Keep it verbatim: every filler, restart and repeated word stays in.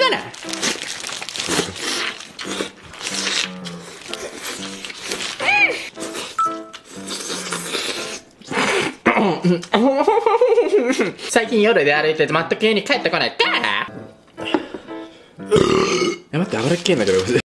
がな。最近夜で歩いてて全く家に帰ってこないか。 え、待って、油っけえんだけど。